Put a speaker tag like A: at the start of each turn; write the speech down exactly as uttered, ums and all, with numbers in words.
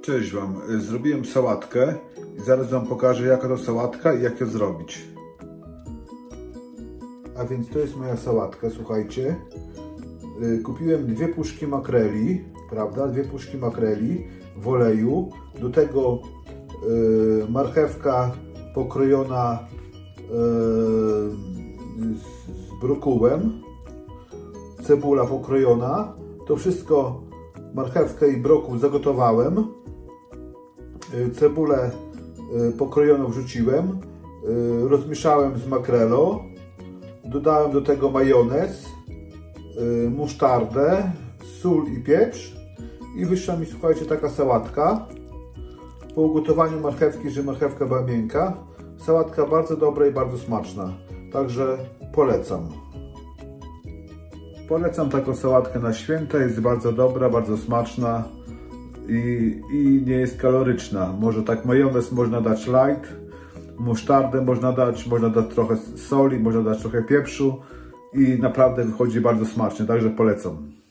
A: Cześć Wam, zrobiłem sałatkę i zaraz Wam pokażę, jaka to sałatka i jak ją zrobić. A więc to jest moja sałatka, słuchajcie. Kupiłem dwie puszki makreli, prawda, dwie puszki makreli w oleju, do tego yy, marchewka pokrojona yy, z brokułem, cebula pokrojona, to wszystko, marchewkę i brokuł zagotowałem, cebulę pokrojoną wrzuciłem, rozmieszałem z makrelą, dodałem do tego majonez, musztardę, sól i pieprz i wyszła mi, słuchajcie, taka sałatka. Po ugotowaniu marchewki, że marchewka była miękka, sałatka bardzo dobra i bardzo smaczna, także polecam. Polecam taką sałatkę na święta, jest bardzo dobra, bardzo smaczna i, i nie jest kaloryczna. Może tak majonez można dać light, musztardę można dać, można dać trochę soli, można dać trochę pieprzu i naprawdę wychodzi bardzo smacznie, także polecam.